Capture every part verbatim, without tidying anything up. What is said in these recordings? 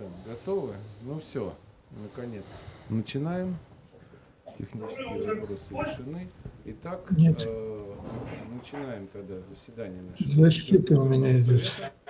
Так, готовы? Ну все, наконец. Начинаем. Технические вопросы решены. Итак, э, начинаем тогда заседание нашего Защита у меня здесь.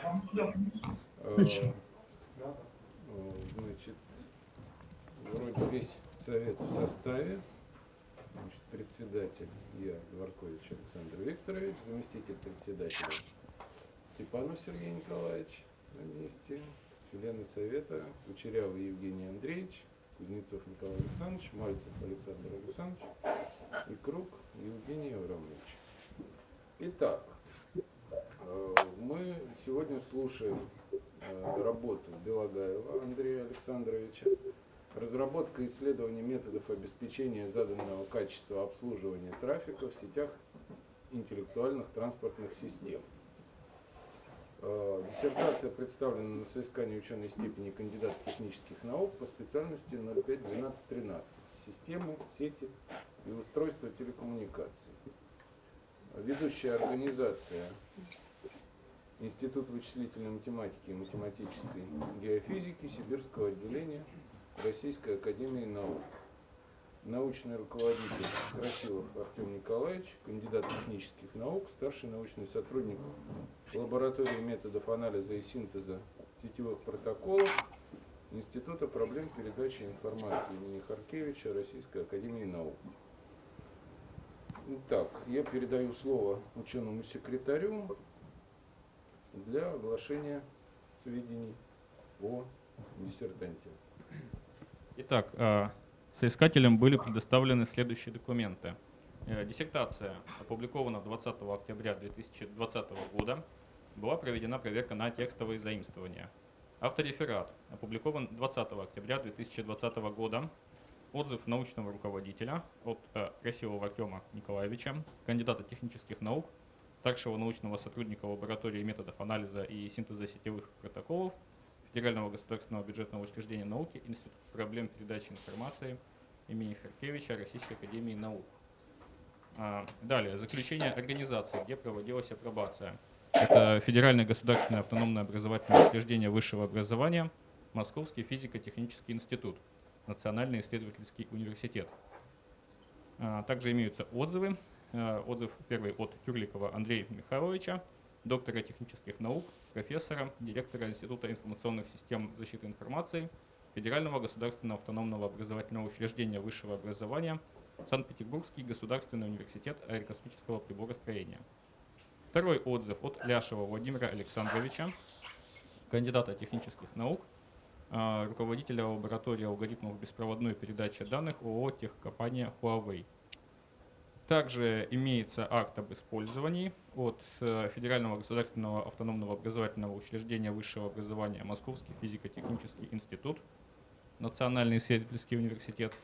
Э, значит, вроде весь совет в составе. Значит, председатель я, Дворкович Александр Викторович, заместитель председателя Степанов Сергей Николаевич на месте, члены совета Кучерявый Евгений Андреевич, Кузнецов Николай Александрович, Мальцев Александр Александрович и Круг Евгений Аврамович. Итак, мы сегодня слушаем работу Белогаева Андрея Александровича. Разработка и исследование методов обеспечения заданного качества обслуживания трафика в сетях интеллектуальных транспортных систем. Диссертация представлена на соискании ученой степени кандидата технических наук по специальности ноль пять двенадцать тринадцать «Системы, сети и устройства телекоммуникаций». Ведущая организация Институт вычислительной математики и математической геофизики Сибирского отделения Российской академии наук. Научный руководитель Красилов Артем Николаевич, кандидат технических наук, старший научный сотрудник лаборатории методов анализа и синтеза сетевых протоколов Института проблем передачи информации имени Харкевича Российской академии наук. Итак, я передаю слово ученому секретарю для оглашения сведений о диссертанте. Итак, соискателям были предоставлены следующие документы. Диссертация опубликована двадцатого октября две тысячи двадцатого года. Была проведена проверка на текстовые заимствования. Автореферат опубликован двадцатого октября две тысячи двадцатого года. Отзыв научного руководителя от Красилова Артема Николаевича, кандидата технических наук, старшего научного сотрудника лаборатории методов анализа и синтеза сетевых протоколов Федерального государственного бюджетного учреждения науки, Институт проблем передачи информации имени Харкевича Российской академии наук. Далее, заключение организации, где проводилась апробация. Это Федеральное государственное автономное образовательное учреждение высшего образования, Московский физико-технический институт, Национальный исследовательский университет. Также имеются отзывы. Отзыв первый от Тюрликова Андрея Михайловича, доктора технических наук, профессора, директора Института информационных систем защиты информации Федерального государственного автономного образовательного учреждения высшего образования, Санкт-Петербургский государственный университет аэрокосмического приборостроения. Второй отзыв от Ляшева Владимира Александровича, кандидата технических наук, руководителя лаборатории алгоритмов беспроводной передачи данных ООО «Техкомпания Huawei». Также имеется акт об использовании от Федерального государственного автономного образовательного учреждения высшего образования Московский физико-технический институт, Национальный исследовательский университет.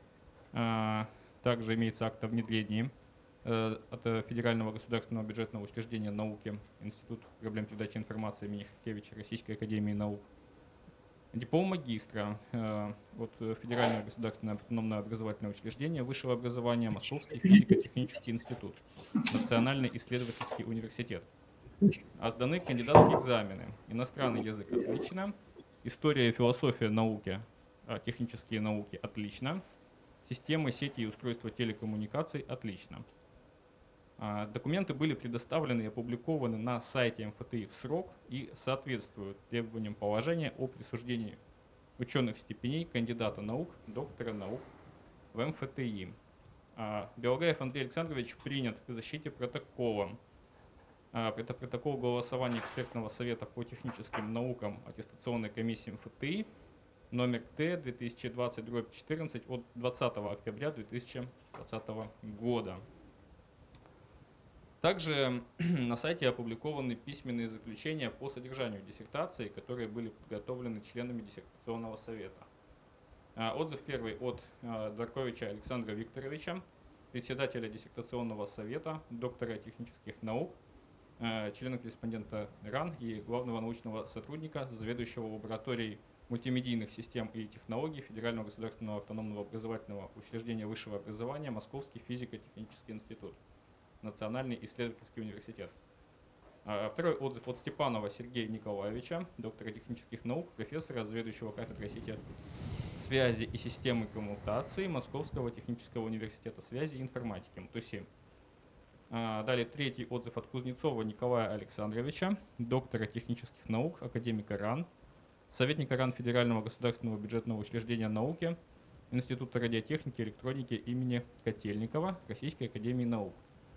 Также имеется акт о внедрении от Федерального государственного бюджетного учреждения науки, Институт проблем передачи информации имени Харкевича Российской академии наук. Диплом магистра от Федерального государственного автономного образовательного учреждения высшего образования Московский физико-технический институт, Национальный исследовательский университет. А сданы кандидатские экзамены. Иностранный язык отлично, история и философия науки, технические науки отлично, системы, сети и устройства телекоммуникаций отлично. Документы были предоставлены и опубликованы на сайте эм эф тэ и в срок и соответствуют требованиям положения о присуждении ученых степеней кандидата наук, доктора наук в эм эф тэ и. Белогаев Андрей Александрович принят к защите протокола. Это протокол голосования экспертного совета по техническим наукам аттестационной комиссии эм эф тэ и номер Т две тысячи двадцать четырнадцать от двадцатого октября две тысячи двадцатого года. Также на сайте опубликованы письменные заключения по содержанию диссертации, которые были подготовлены членами диссертационного совета. Отзыв первый от Дворковича Александра Викторовича, председателя диссертационного совета, доктора технических наук, члена-корреспондента РАН и главного научного сотрудника, заведующего лабораторией мультимедийных систем и технологий Федерального государственного автономного образовательного учреждения высшего образования Московский физико-технический институт, Национальный исследовательский университет. Второй отзыв от Степанова Сергея Николаевича, доктора технических наук, профессора, заведующего кафедрой сети связи и системы коммутации Московского технического университета связи и информатики МТУСИ. Далее третий отзыв от Кузнецова Николая Александровича, доктора технических наук, академика РАН, советника РАН Федерального государственного бюджетного учреждения науки, Института радиотехники и электроники имени Котельникова, Российской академии наук,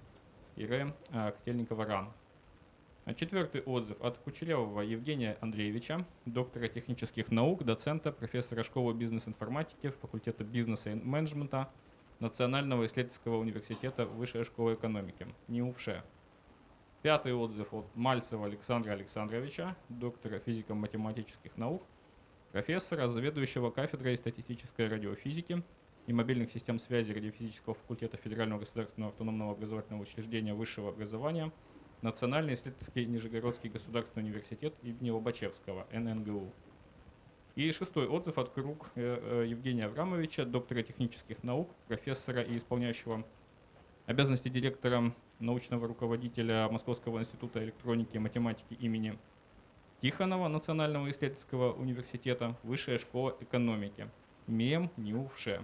ИР Котельникова РАН. Четвертый отзыв от Кучерявого Евгения Андреевича, доктора технических наук, доцента, профессора школы бизнес-информатики, факультета бизнеса и менеджмента Национального исследовательского университета Высшей школы экономики, НИУФШЭ. Пятый отзыв от Мальцева Александра Александровича, доктора физико-математических наук, профессора, заведующего кафедрой статистической радиофизики и мобильных систем связи радиофизического факультета Федерального государственного автономного образовательного учреждения высшего образования Национальный исследовательский Нижегородский государственный университет имени Лобачевского, эн эн гэ у. И шестой отзыв от Круг Евгения Аврамовича, доктора технических наук, профессора и исполняющего обязанности директора научного руководителя Московского института электроники и математики имени Тихонова Национального исследовательского университета, Высшая школа экономики, МИЭМ НИУФШЭ.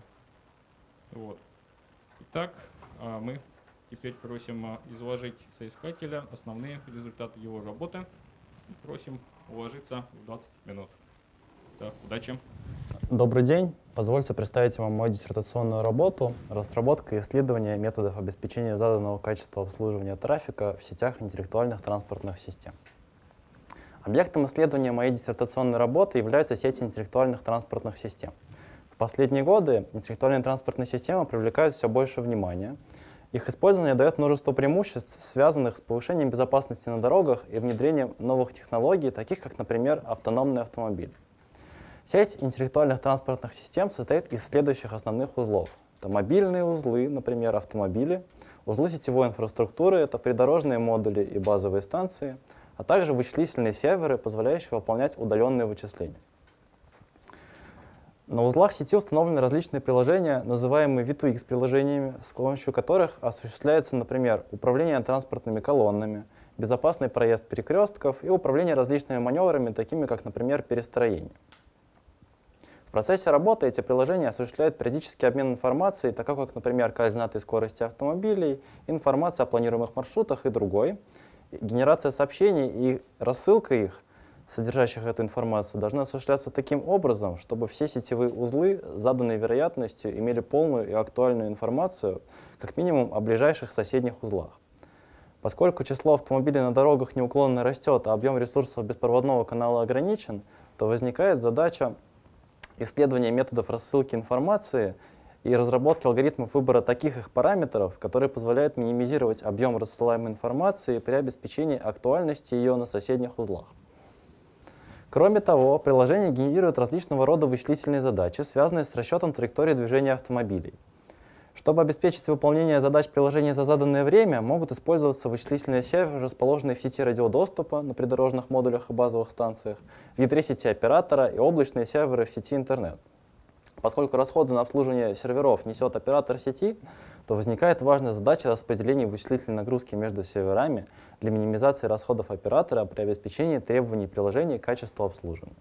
Вот. Итак, мы теперь просим изложить соискателя основные результаты его работы. Просим уложиться в двадцать минут. Так, удачи. Добрый день. Позвольте представить вам мою диссертационную работу «Разработка и исследование методов обеспечения заданного качества обслуживания трафика в сетях интеллектуальных транспортных систем». Объектом исследования моей диссертационной работы являются сети интеллектуальных транспортных систем. В последние годы интеллектуальные транспортные системы привлекают все больше внимания. Их использование дает множество преимуществ, связанных с повышением безопасности на дорогах и внедрением новых технологий, таких как, например, автономный автомобиль. Сеть интеллектуальных транспортных систем состоит из следующих основных узлов. Это мобильные узлы, например, автомобили, узлы сетевой инфраструктуры, это придорожные модули и базовые станции, а также вычислительные серверы, позволяющие выполнять удаленные вычисления. На узлах сети установлены различные приложения, называемые ви ту икс приложениями, с помощью которых осуществляется, например, управление транспортными колоннами, безопасный проезд перекрестков и управление различными маневрами, такими как, например, перестроение. В процессе работы эти приложения осуществляют периодический обмен информацией, такой как, например, координаты скорости автомобилей, информация о планируемых маршрутах и другой. Генерация сообщений и рассылка их, содержащих эту информацию, должны осуществляться таким образом, чтобы все сетевые узлы с заданной вероятностью имели полную и актуальную информацию, как минимум, о ближайших соседних узлах. Поскольку число автомобилей на дорогах неуклонно растет, а объем ресурсов беспроводного канала ограничен, то возникает задача исследования методов рассылки информации и разработки алгоритмов выбора таких их параметров, которые позволяют минимизировать объем рассылаемой информации при обеспечении актуальности ее на соседних узлах. Кроме того, приложение генерирует различного рода вычислительные задачи, связанные с расчетом траектории движения автомобилей. Чтобы обеспечить выполнение задач приложения за заданное время, могут использоваться вычислительные серверы, расположенные в сети радиодоступа на придорожных модулях и базовых станциях, в ядре сети оператора и облачные серверы в сети интернет. Поскольку расходы на обслуживание серверов несет оператор сети, то возникает важная задача распределения вычислительной нагрузки между серверами для минимизации расходов оператора при обеспечении требований приложения к качеству обслуживания.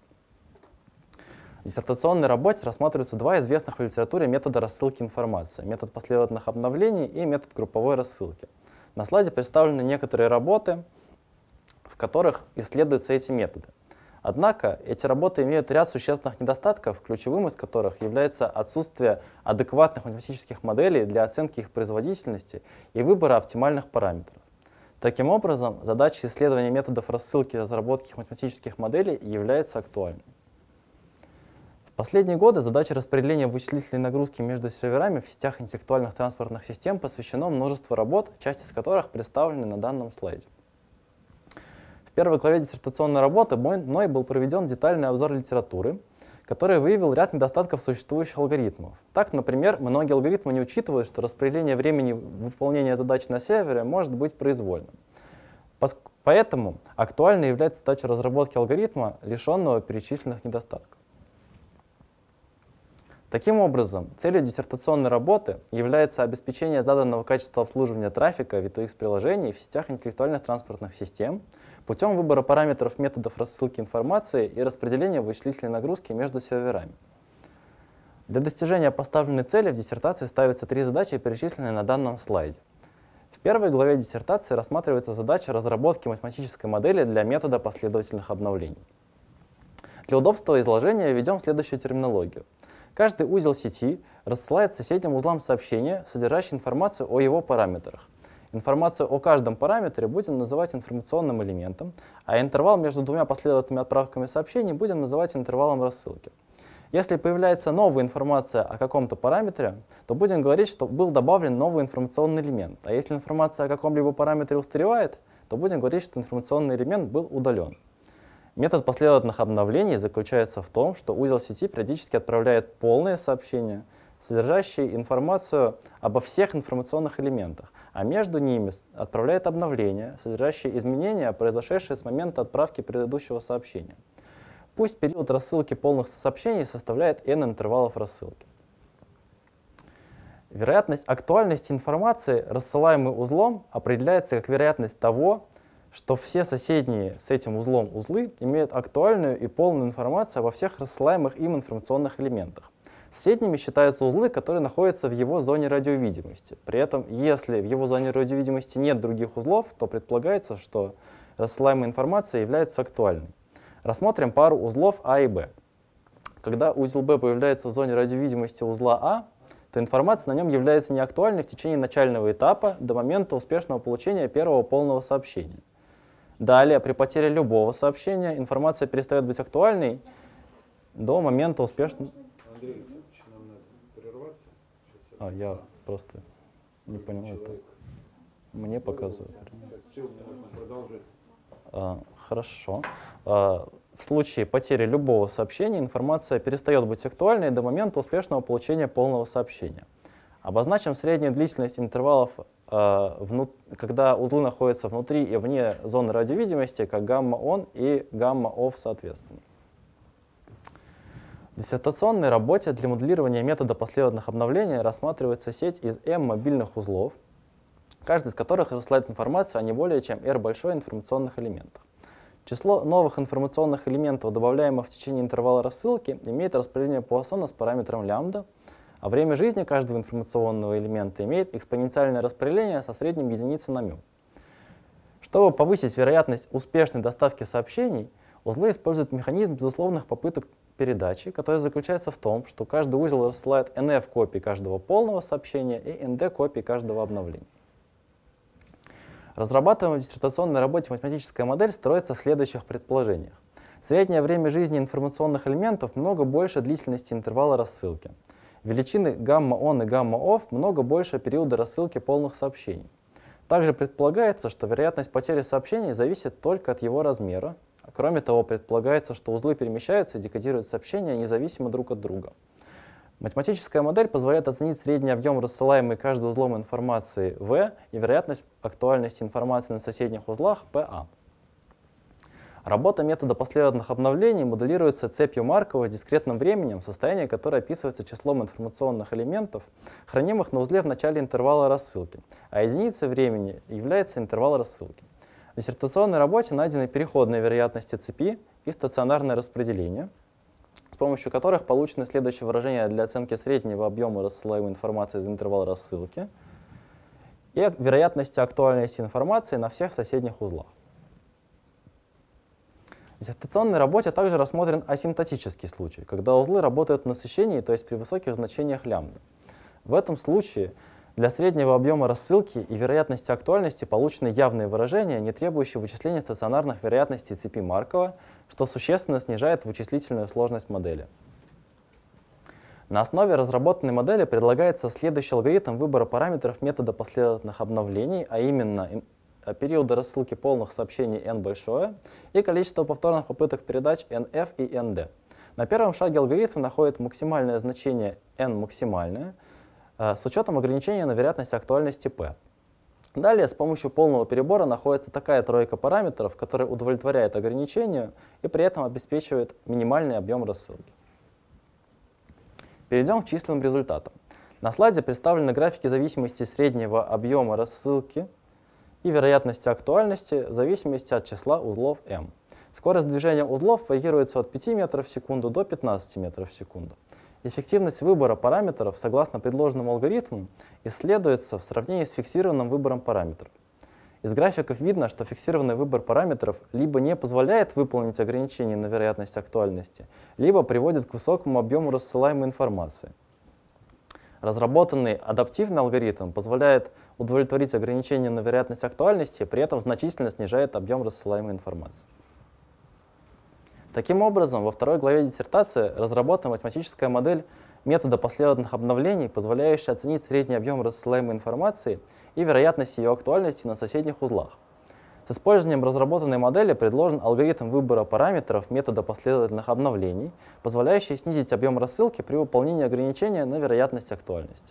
В диссертационной работе рассматриваются два известных в литературе метода рассылки информации – метод последовательных обновлений и метод групповой рассылки. На слайде представлены некоторые работы, в которых исследуются эти методы. Однако эти работы имеют ряд существенных недостатков, ключевым из которых является отсутствие адекватных математических моделей для оценки их производительности и выбора оптимальных параметров. Таким образом, задача исследования методов рассылки и разработки математических моделей является актуальной. В последние годы задаче распределения вычислительной нагрузки между серверами в сетях интеллектуальных транспортных систем посвящено множество работ, часть из которых представлены на данном слайде. В первой главе диссертационной работы мной был проведен детальный обзор литературы, который выявил ряд недостатков существующих алгоритмов. Так, например, многие алгоритмы не учитывают, что распределение времени выполнения задач на сервере может быть произвольным. Поэтому актуальной является задача разработки алгоритма, лишенного перечисленных недостатков. Таким образом, целью диссертационной работы является обеспечение заданного качества обслуживания трафика ви ту икс-приложений в сетях интеллектуальных транспортных систем путем выбора параметров методов рассылки информации и распределения вычислительной нагрузки между серверами. Для достижения поставленной цели в диссертации ставятся три задачи, перечисленные на данном слайде. В первой главе диссертации рассматривается задача разработки математической модели для метода последовательных обновлений. Для удобства изложения введем следующую терминологию. Каждый узел сети рассылает соседним узлам сообщения, содержащие информацию о его параметрах. Информацию о каждом параметре будем называть информационным элементом, а интервал между двумя последовательными отправками сообщений будем называть интервалом рассылки. Если появляется новая информация о каком-то параметре, то будем говорить, что был добавлен новый информационный элемент. А если информация о каком-либо параметре устаревает, то будем говорить, что информационный элемент был удален. Метод последовательных обновлений заключается в том, что узел сети периодически отправляет полные сообщения, содержащие информацию обо всех информационных элементах, а между ними отправляет обновления, содержащие изменения, произошедшие с момента отправки предыдущего сообщения. Пусть период рассылки полных сообщений составляет n интервалов рассылки. Вероятность актуальности информации, рассылаемой узлом, определяется как вероятность того, что все соседние с этим узлом узлы имеют актуальную и полную информацию обо всех рассылаемых им информационных элементах. Соседними считаются узлы, которые находятся в его зоне радиовидимости. При этом, если в его зоне радиовидимости нет других узлов, то предполагается, что рассылаемая информация является актуальной. Рассмотрим пару узлов А и Б. Когда узел Б появляется в зоне радиовидимости узла А, то информация на нем является неактуальной в течение начального этапа до момента успешного получения первого полного сообщения. Далее, при потере любого сообщения, информация перестает быть актуальной до момента успешного... Андрей, нам надо прерваться. А, я просто не понял это. Мне показывают. Все, мне нужно продолжить. А, хорошо. А, в случае потери любого сообщения информация перестает быть актуальной до момента успешного получения полного сообщения. Обозначим среднюю длительность интервалов, э, вну... когда узлы находятся внутри и вне зоны радиовидимости, как гамма-он и гамма-офф соответственно. В диссертационной работе для моделирования метода последовательных обновлений рассматривается сеть из m мобильных узлов, каждый из которых рассылает информацию о не более чем r большой информационных элементах. Число новых информационных элементов, добавляемых в течение интервала рассылки, имеет распределение Пуассона с параметром лямбда, а время жизни каждого информационного элемента имеет экспоненциальное распределение со средним единицы на μ. Чтобы повысить вероятность успешной доставки сообщений, узлы используют механизм безусловных попыток передачи, который заключается в том, что каждый узел рассылает эн эф копий каждого полного сообщения и эн дэ копий каждого обновления. Разрабатываемая в диссертационной работе математическая модель строится в следующих предположениях. Среднее время жизни информационных элементов много больше длительности интервала рассылки. Величины гамма-он и гамма-офф много больше периода рассылки полных сообщений. Также предполагается, что вероятность потери сообщений зависит только от его размера. Кроме того, предполагается, что узлы перемещаются и декодируют сообщения независимо друг от друга. Математическая модель позволяет оценить средний объем рассылаемой каждым узлом информации V и вероятность актуальности информации на соседних узлах пэ а. Работа метода последовательных обновлений моделируется цепью Маркова с дискретным временем, состояние которое описывается числом информационных элементов, хранимых на узле в начале интервала рассылки, а единицей времени является интервал рассылки. В диссертационной работе найдены переходные вероятности цепи и стационарное распределение, с помощью которых получены следующие выражения для оценки среднего объема рассылаемой информации из интервала рассылки и вероятности актуальности информации на всех соседних узлах. В диссертационной работе также рассмотрен асимптотический случай, когда узлы работают в насыщении, то есть при высоких значениях лямбда. В этом случае для среднего объема рассылки и вероятности актуальности получены явные выражения, не требующие вычисления стационарных вероятностей цепи Маркова, что существенно снижает вычислительную сложность модели. На основе разработанной модели предлагается следующий алгоритм выбора параметров метода последовательных обновлений, а именно периода рассылки полных сообщений n большое и количество повторных попыток передач эн эф и эн дэ. На первом шаге алгоритм находит максимальное значение n максимальное с учетом ограничения на вероятность актуальности p. Далее с помощью полного перебора находится такая тройка параметров, которая удовлетворяет ограничению и при этом обеспечивает минимальный объем рассылки. Перейдем к численным результатам. На слайде представлены графики зависимости среднего объема рассылки и вероятности актуальности в зависимости от числа узлов m. Скорость движения узлов варьируется от пяти метров в секунду до пятнадцати метров в секунду. Эффективность выбора параметров согласно предложенному алгоритму исследуется в сравнении с фиксированным выбором параметров. Из графиков видно, что фиксированный выбор параметров либо не позволяет выполнить ограничение на вероятность актуальности, либо приводит к высокому объему рассылаемой информации. Разработанный адаптивный алгоритм позволяет удовлетворить ограничение на вероятность актуальности, при этом значительно снижает объем рассылаемой информации. Таким образом, во второй главе диссертации разработана математическая модель метода последовательных обновлений, позволяющая оценить средний объем рассылаемой информации и вероятность ее актуальности на соседних узлах. С использованием разработанной модели предложен алгоритм выбора параметров метода последовательных обновлений, позволяющий снизить объем рассылки при выполнении ограничения на вероятность актуальности.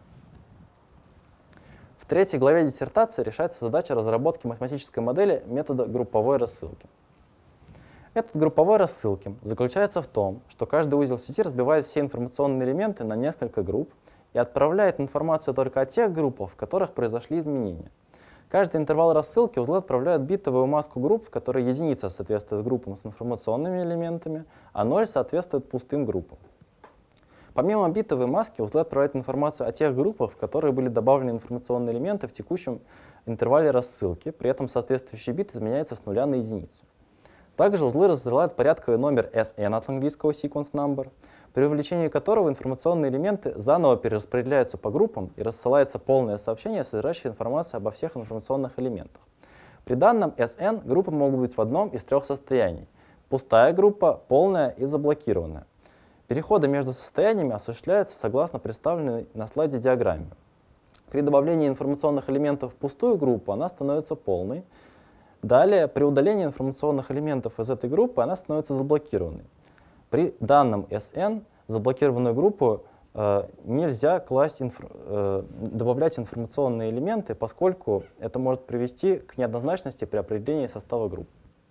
В третьей главе диссертации решается задача разработки математической модели метода групповой рассылки. Метод групповой рассылки заключается в том, что каждый узел сети разбивает все информационные элементы на несколько групп и отправляет информацию только о тех группах, в которых произошли изменения. Каждый интервал рассылки узлы отправляют битовую маску групп, в которой единица соответствует группам с информационными элементами, а ноль соответствует пустым группам. Помимо битовой маски, узлы отправляют информацию о тех группах, в которые были добавлены информационные элементы в текущем интервале рассылки, при этом соответствующий бит изменяется с нуля на единицу. Также узлы рассылают порядковый номер эс эн от английского sequence number, при увеличении которого информационные элементы заново перераспределяются по группам и рассылается полное сообщение, содержащее информацию обо всех информационных элементах. При данном эс эн группы могут быть в одном из трех состояний: пустая группа, полная и заблокированная. Переходы между состояниями осуществляются согласно представленной на слайде диаграмме. При добавлении информационных элементов в пустую группу она становится полной. Далее, при удалении информационных элементов из этой группы она становится заблокированной. При данном эс эн заблокированную группу э, нельзя класть инф... э, добавлять информационные элементы, поскольку это может привести к неоднозначности при определении состава групп.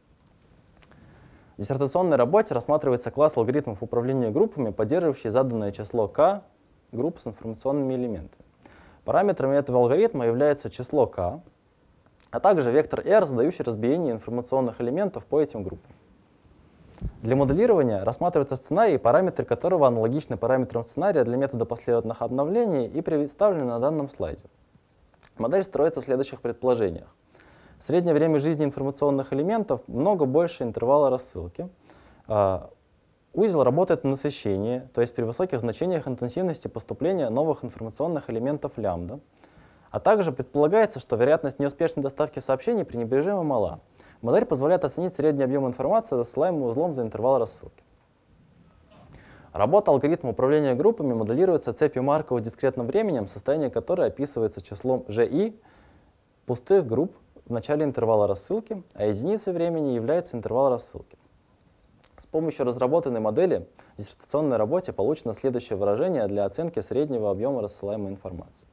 В диссертационной работе рассматривается класс алгоритмов управления группами, поддерживающий заданное число k групп с информационными элементами. Параметрами этого алгоритма является число k, а также вектор R, задающий разбиение информационных элементов по этим группам. Для моделирования рассматриваются сценарии, параметры которого аналогичны параметрам сценария для метода последовательных обновлений и представлены на данном слайде. Модель строится в следующих предположениях. Среднее время жизни информационных элементов много больше интервала рассылки. Узел работает на насыщении, то есть при высоких значениях интенсивности поступления новых информационных элементов лямбда. А также предполагается, что вероятность неуспешной доставки сообщений пренебрежимо мала. Модель позволяет оценить средний объем информации, засылаемый узлом за интервал рассылки. Работа алгоритма управления группами моделируется цепью Маркова дискретным временем, состояние которой описывается числом жи пустых групп в начале интервала рассылки, а единицей времени является интервал рассылки. С помощью разработанной модели в диссертационной работе получено следующее выражение для оценки среднего объема рассылаемой информации.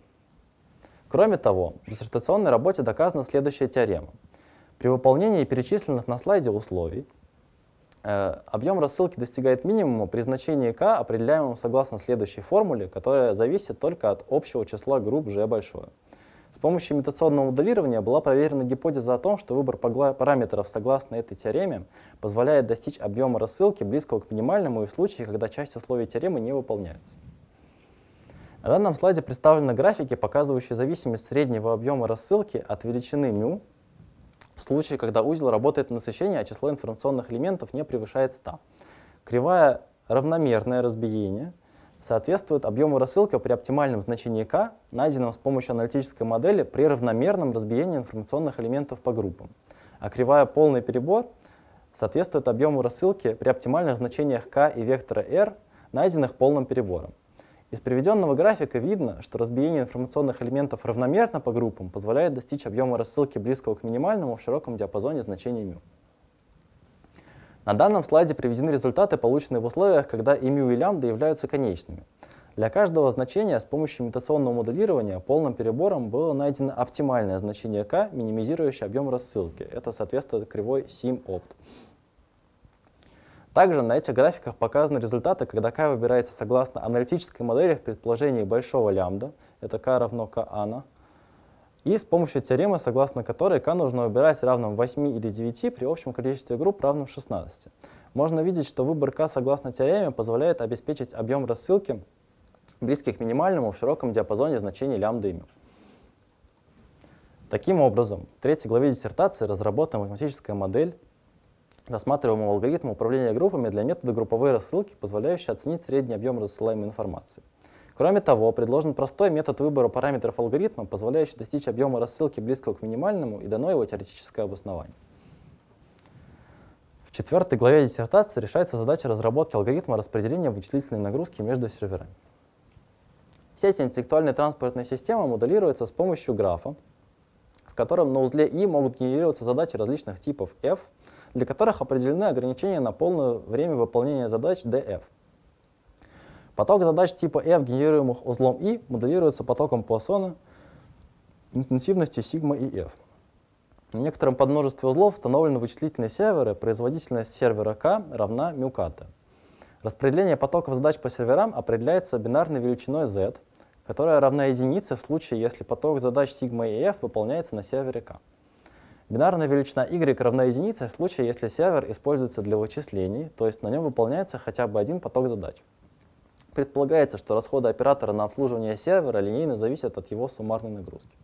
Кроме того, в диссертационной работе доказана следующая теорема. При выполнении перечисленных на слайде условий э, объем рассылки достигает минимума при значении k, определяемом согласно следующей формуле, которая зависит только от общего числа групп G большое. С помощью имитационного моделирования была проверена гипотеза о том, что выбор параметров согласно этой теореме позволяет достичь объема рассылки, близкого к минимальному и в случае, когда часть условий теоремы не выполняется. На данном слайде представлены графики, показывающие зависимость среднего объема рассылки от величины μ в случае, когда узел работает на насыщение, а число информационных элементов не превышает ста. Кривая равномерное разбиение соответствует объему рассылки при оптимальном значении k, найденном с помощью аналитической модели при равномерном разбиении информационных элементов по группам. А кривая полный перебор соответствует объему рассылки при оптимальных значениях k и вектора R, найденных полным перебором. Из приведенного графика видно, что разбиение информационных элементов равномерно по группам позволяет достичь объема рассылки близкого к минимальному в широком диапазоне значений μ. На данном слайде приведены результаты, полученные в условиях, когда и μ, и лямбда являются конечными. Для каждого значения с помощью имитационного моделирования полным перебором было найдено оптимальное значение k, минимизирующее объем рассылки. Это соответствует кривой сим опт. Также на этих графиках показаны результаты, когда k выбирается согласно аналитической модели в предположении большого лямбда, это k равно k ана, и с помощью теоремы, согласно которой k нужно выбирать равным восьми или девяти при общем количестве групп равным шестнадцати. Можно видеть, что выбор k согласно теореме позволяет обеспечить объем рассылки, близкий к минимальному в широком диапазоне значений лямбда и мю. Таким образом, в третьей главе диссертации разработана математическая модель рассматриваемого алгоритма управления группами для метода групповой рассылки, позволяющий оценить средний объем рассылаемой информации. Кроме того, предложен простой метод выбора параметров алгоритма, позволяющий достичь объема рассылки близкого к минимальному, и дано его теоретическое обоснование. В четвертой главе диссертации решается задача разработки алгоритма распределения вычислительной нагрузки между серверами. Сеть интеллектуальной транспортной системы моделируется с помощью графа, в котором на узле I могут генерироваться задачи различных типов F, для которых определены ограничения на полное время выполнения задач df. Поток задач типа F, генерируемых узлом I, моделируется потоком Пуассона интенсивности сигма и F. На некотором подмножестве узлов установлены вычислительные серверы, производительность сервера K равна μ kt. Распределение потоков задач по серверам определяется бинарной величиной z, которая равна единице в случае, если поток задач сигма и F выполняется на сервере K. Бинарная величина y равна единице в случае, если сервер используется для вычислений, то есть на нем выполняется хотя бы один поток задач. Предполагается, что расходы оператора на обслуживание сервера линейно зависят от его суммарной нагрузки.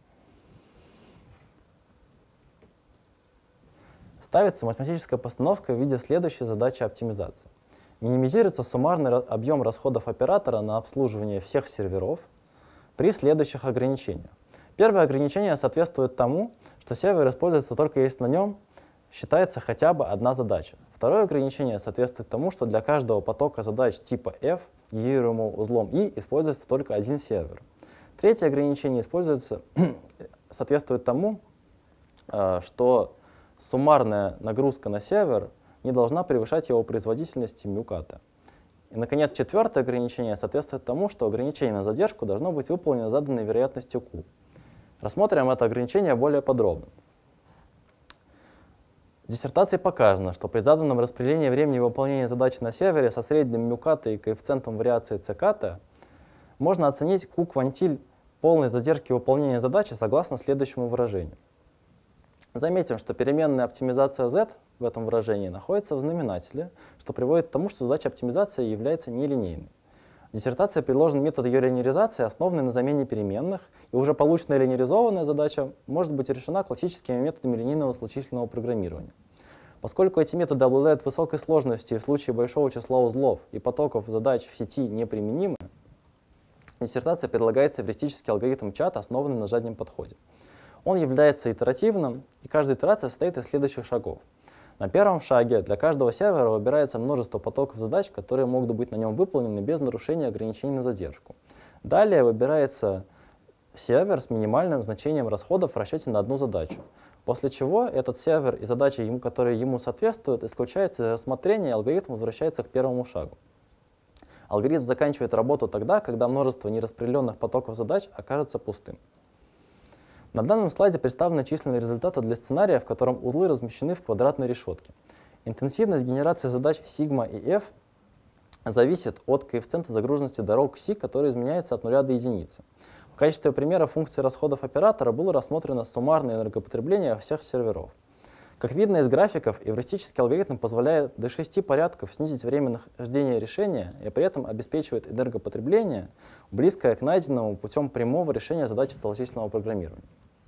Ставится математическая постановка в виде следующей задачи оптимизации. Минимизируется суммарный объем расходов оператора на обслуживание всех серверов при следующих ограничениях. Первое ограничение соответствует тому, что сервер используется только если на нем считается хотя бы одна задача. Второе ограничение соответствует тому, что для каждого потока задач типа F, генерируемого узлом I, используется только один сервер. Третье ограничение используется, соответствует тому, что суммарная нагрузка на сервер не должна превышать его производительности μ kt. И, наконец, четвертое ограничение соответствует тому, что ограничение на задержку должно быть выполнено заданной вероятностью Q. Рассмотрим это ограничение более подробно. В диссертации показано, что при заданном распределении времени выполнения задачи на сервере со средним μ kt и коэффициентом вариации c kt можно оценить Q-квантиль полной задержки выполнения задачи согласно следующему выражению. Заметим, что переменная оптимизация z в этом выражении находится в знаменателе, что приводит к тому, что задача оптимизации является нелинейной. В диссертации предложен метод ее линейризации, основанный на замене переменных, и уже полученная линейризованная задача может быть решена классическими методами линейного случайного программирования. Поскольку эти методы обладают высокой сложностью и в случае большого числа узлов и потоков задач в сети неприменимы, в диссертации предлагается эвристический алгоритм чат, основанный на заднем подходе. Он является итеративным, и каждая итерация состоит из следующих шагов. На первом шаге для каждого сервера выбирается множество потоков задач, которые могут быть на нем выполнены без нарушения ограничений на задержку. Далее выбирается сервер с минимальным значением расходов в расчете на одну задачу, после чего этот сервер и задачи, которые ему соответствуют, исключаются из рассмотрения, и алгоритм возвращается к первому шагу. Алгоритм заканчивает работу тогда, когда множество нераспределенных потоков задач окажется пустым. На данном слайде представлены численные результаты для сценария, в котором узлы размещены в квадратной решетке. Интенсивность генерации задач сигма и F зависит от коэффициента загруженности дорог си, который изменяется от нуля до единицы. В качестве примера функции расходов оператора было рассмотрено суммарное энергопотребление всех серверов. Как видно из графиков, эвристический алгоритм позволяет до шести порядков снизить время нахождения решения и при этом обеспечивает энергопотребление, близкое к найденному путем прямого решения задачи целочисленного программирования.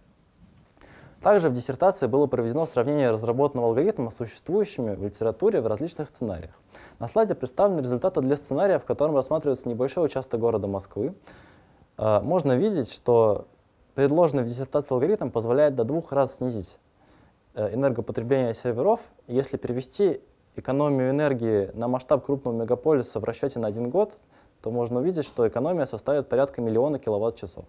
Также в диссертации было проведено сравнение разработанного алгоритма с существующими в литературе в различных сценариях. На слайде представлены результаты для сценария, в котором рассматривается небольшой участок города Москвы. Можно видеть, что предложенный в диссертации алгоритм позволяет до двух раз снизить энергопотребление серверов. Если перевести экономию энергии на масштаб крупного мегаполиса в расчете на один год, то можно увидеть, что экономия составит порядка миллиона киловатт-часов.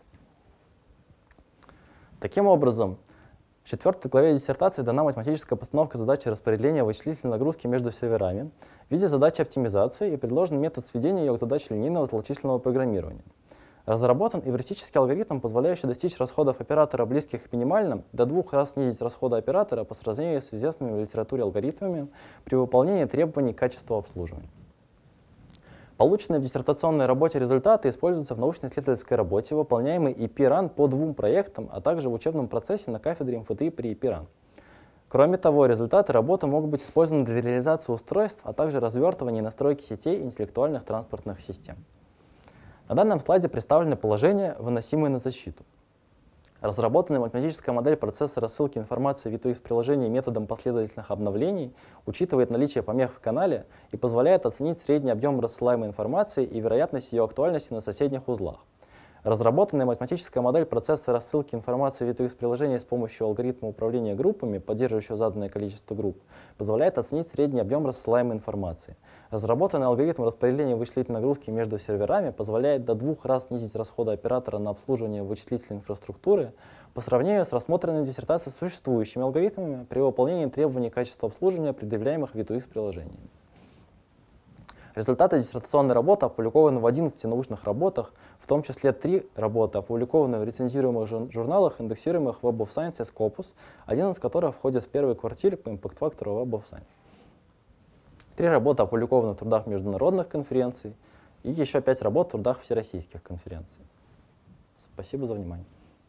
Таким образом, в четвертой главе диссертации дана математическая постановка задачи распределения вычислительной нагрузки между серверами в виде задачи оптимизации и предложен метод сведения ее к задаче линейного злочисленного программирования. Разработан эвристический алгоритм, позволяющий достичь расходов оператора, близких к минимальным, до двух раз снизить расходы оператора по сравнению с известными в литературе алгоритмами при выполнении требований к качеству обслуживания. Полученные в диссертационной работе результаты используются в научно-исследовательской работе, выполняемой и пи ран по двум проектам, а также в учебном процессе на кафедре эм эф тэ и при и пи ран. Кроме того, результаты работы могут быть использованы для реализации устройств, а также развертывания и настройки сетей интеллектуальных транспортных систем. На данном слайде представлены положения, выносимые на защиту. Разработанная математическая модель процесса рассылки информации в ви ту икс-приложении методом последовательных обновлений учитывает наличие помех в канале и позволяет оценить средний объем рассылаемой информации и вероятность ее актуальности на соседних узлах. Разработанная математическая модель процесса рассылки информации в ви ту икс-приложении с помощью алгоритма управления группами, поддерживающего заданное количество групп, позволяет оценить средний объем рассылаемой информации. Разработанный алгоритм распределения вычислительной нагрузки между серверами позволяет до двух раз снизить расходы оператора на обслуживание вычислительной инфраструктуры по сравнению с рассмотренной в диссертации существующими алгоритмами при выполнении требований качества обслуживания, предъявляемых в ви ту икс-приложениями. Результаты диссертационной работы опубликованы в одиннадцати научных работах, в том числе три работы опубликованы в рецензируемых журналах, индексируемых в Web of Science и Scopus, один из которых входит в первый квартир по импакт-фактору Web of Science. Три работы опубликованы в трудах международных конференций и еще пять работ в трудах всероссийских конференций. Спасибо за внимание.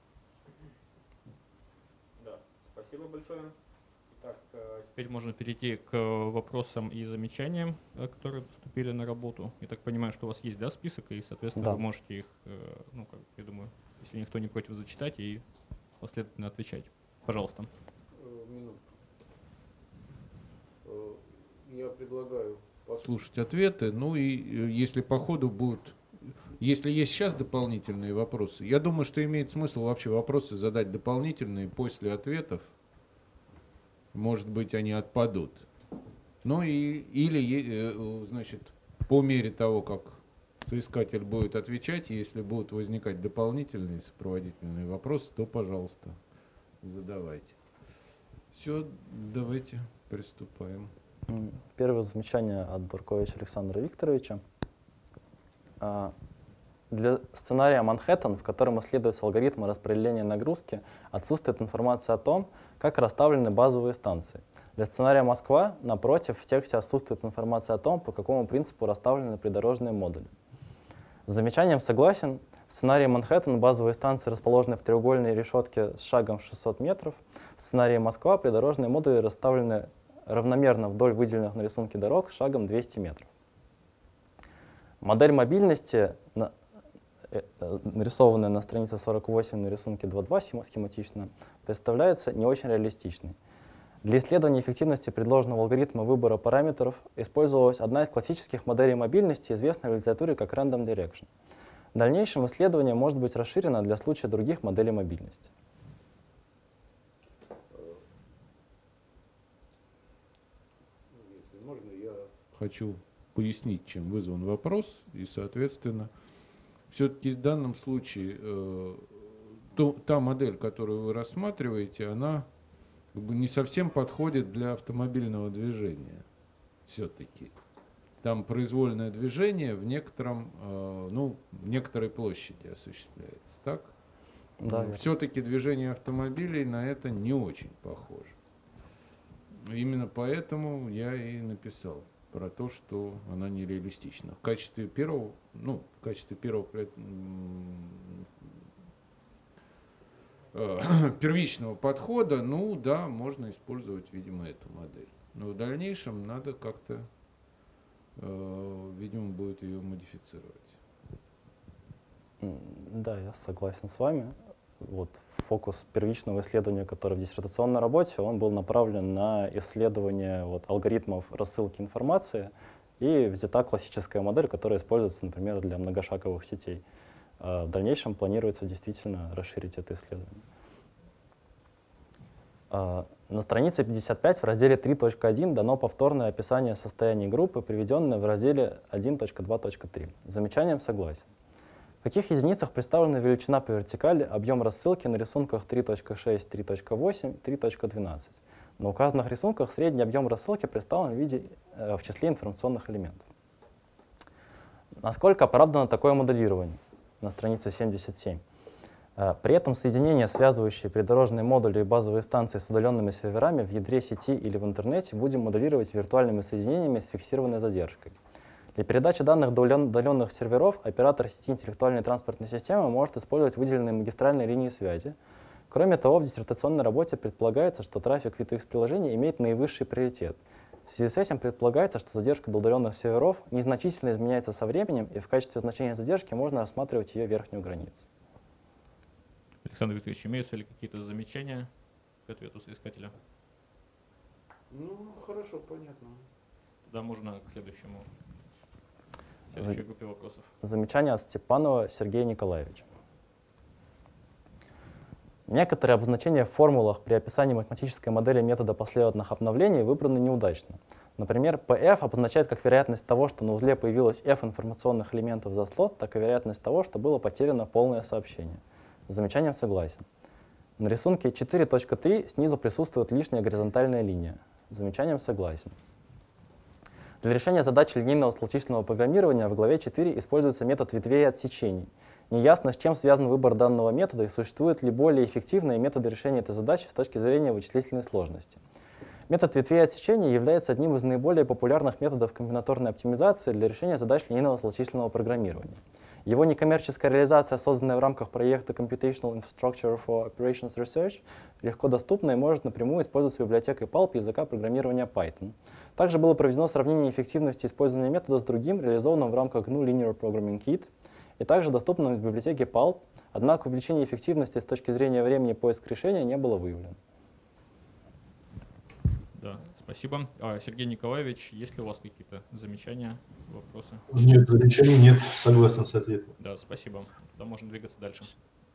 Да, спасибо большое. Так, теперь можно перейти к вопросам и замечаниям, которые поступили на работу. Я так понимаю, что у вас есть, да, список, и, соответственно, да. Вы можете их, ну, как, я думаю, если никто не против, зачитать и последовательно отвечать. Пожалуйста. Минуту. Я предлагаю послушать ответы, ну и если по ходу будут, если есть сейчас дополнительные вопросы, я думаю, что имеет смысл вообще вопросы задать дополнительные после ответов. Может быть, они отпадут. Ну и, или, значит, по мере того, как соискатель будет отвечать, если будут возникать дополнительные сопроводительные вопросы, то, пожалуйста, задавайте. Все, давайте приступаем. Первое замечание от Дурковича Александра Викторовича. Для сценария Манхэттен, в котором исследуются алгоритмы распределения нагрузки, отсутствует информация о том, как расставлены базовые станции. Для сценария Москва, напротив, в тексте отсутствует информация о том, по какому принципу расставлены придорожные модули. С замечанием согласен. В сценарии Манхэттен базовые станции расположены в треугольной решетке с шагом шестьсот метров. В сценарии Москва придорожные модули расставлены равномерно вдоль выделенных на рисунке дорог с шагом двести метров. Модель мобильности, нарисованная на странице сорок восемь на рисунке два точка два схематично, представляется не очень реалистичной. Для исследования эффективности предложенного алгоритма выбора параметров использовалась одна из классических моделей мобильности, известная в литературе как Random Direction. В дальнейшем исследование может быть расширено для случая других моделей мобильности. Если можно, я хочу пояснить, чем вызван вопрос, и, соответственно, все-таки в данном случае э, то, та модель, которую вы рассматриваете, она как бы не совсем подходит для автомобильного движения. Все-таки там произвольное движение в некотором, э, ну, в некоторой площади осуществляется, так? Да, все-таки движение автомобилей на это не очень похоже. Именно поэтому я и написал про то, что она нереалистична. В качестве первого, ну, в качестве первого э, первичного подхода, ну да, можно использовать, видимо, эту модель. Но в дальнейшем надо как-то, э, видимо, будет ее модифицировать. Да, я согласен с вами. Вот фокус первичного исследования, который в диссертационной работе, он был направлен на исследование вот, алгоритмов рассылки информации, и взята классическая модель, которая используется, например, для многошаговых сетей. А в дальнейшем планируется действительно расширить это исследование. А на странице пятьдесят пять в разделе три точка один дано повторное описание состояния группы, приведенное в разделе один точка два точка три. С замечанием согласен. В каких единицах представлена величина по вертикали, объем рассылки на рисунках три точка шесть, три точка восемь, три точка двенадцать? На указанных рисунках средний объем рассылки представлен в виде э, в числе информационных элементов. Насколько оправдано такое моделирование? на странице семьдесят семь. При этом соединения, связывающие придорожные модули и базовые станции с удаленными серверами в ядре сети или в интернете, будем моделировать виртуальными соединениями с фиксированной задержкой. Для передачи данных до удаленных серверов оператор сети интеллектуальной транспортной системы может использовать выделенные магистральные линии связи. Кроме того, в диссертационной работе предполагается, что трафик ви ту икс-приложений имеет наивысший приоритет. В связи с этим предполагается, что задержка до удаленных серверов незначительно изменяется со временем, и в качестве значения задержки можно рассматривать ее верхнюю границу. Александр Викторович, имеются ли какие-то замечания к ответу соискателя? Ну, хорошо, понятно. Тогда можно к следующему. Следующей группе вопросов. Замечание от Степанова Сергея Николаевича. Некоторые обозначения в формулах при описании математической модели метода последовательных обновлений выбраны неудачно. Например, пи эф обозначает как вероятность того, что на узле появилось F информационных элементов за слот, так и вероятность того, что было потеряно полное сообщение. С замечанием согласен. На рисунке четыре точка три снизу присутствует лишняя горизонтальная линия. С замечанием согласен. Для решения задачи линейного столчичного программирования в главе четыре используется метод ветвей и отсечений. Неясно, с чем связан выбор данного метода и существуют ли более эффективные методы решения этой задачи с точки зрения вычислительной сложности. Метод ветвей и отсечений является одним из наиболее популярных методов комбинаторной оптимизации для решения задач линейного столчительного программирования. Его некоммерческая реализация, созданная в рамках проекта Computational Infrastructure for Operations Research, легко доступна и может напрямую использоваться библиотекой палп языка программирования Python. Также было проведено сравнение эффективности использования метода с другим, реализованным в рамках джи эн ю Linear Programming Kit, и также доступным в библиотеке палп, однако увеличение эффективности с точки зрения времени поиска решения не было выявлено. Да, спасибо. А, Сергей Николаевич, есть ли у вас какие-то замечания, вопросы? Нет, замечаний нет, согласен с ответом. Да, спасибо. Тогда можно двигаться дальше.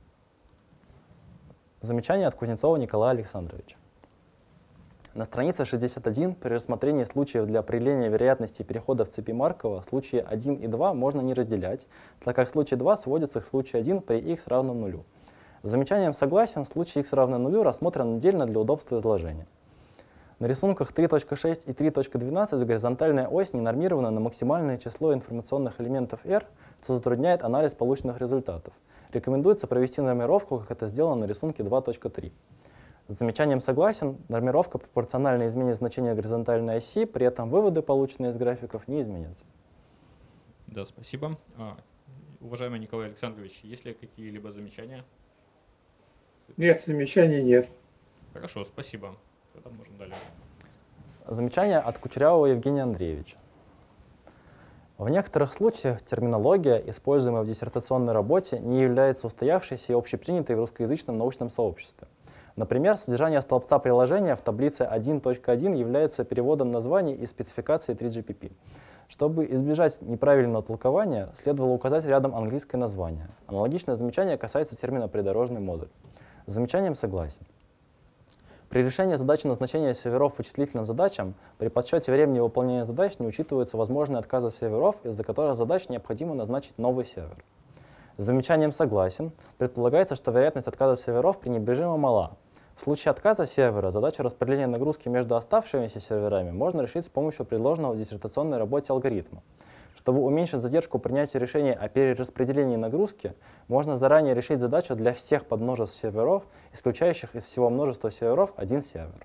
Замечание от Кузнецова Николая Александровича. На странице шестьдесят один при рассмотрении случаев для определения вероятности перехода в цепи Маркова случаи один и два можно не разделять, так как случай два сводится к случаю один при x равном нулю. С замечанием согласен, случай x равный нулю рассмотрен отдельно для удобства изложения. На рисунках три точка шесть и три точка двенадцать горизонтальная ось не нормирована на максимальное число информационных элементов R, что затрудняет анализ полученных результатов. Рекомендуется провести нормировку, как это сделано на рисунке два точка три. С замечанием согласен, нормировка пропорционально изменит значение горизонтальной оси, при этом выводы, полученные из графиков, не изменятся. Да, спасибо. А, уважаемый Николай Александрович, есть ли какие-либо замечания? Нет, замечаний нет. Хорошо, спасибо. Тогда можем далее. Замечание от Кучерявого Евгения Андреевича. В некоторых случаях терминология, используемая в диссертационной работе, не является устоявшейся и общепринятой в русскоязычном научном сообществе. Например, содержание столбца приложения в таблице один точка один является переводом названий из спецификации три джи пи пи. Чтобы избежать неправильного толкования, следовало указать рядом английское название. Аналогичное замечание касается термина «придорожный модуль». С замечанием согласен. При решении задачи назначения серверов вычислительным задачам при подсчете времени выполнения задач не учитываются возможные отказы серверов, из-за которых задач необходимо назначить новый сервер. С замечанием согласен. Предполагается, что вероятность отказа серверов пренебрежимо мала. В случае отказа сервера задачу распределения нагрузки между оставшимися серверами можно решить с помощью предложенного в диссертационной работе алгоритма. Чтобы уменьшить задержку принятия решения о перераспределении нагрузки, можно заранее решить задачу для всех подмножеств серверов, исключающих из всего множества серверов один сервер.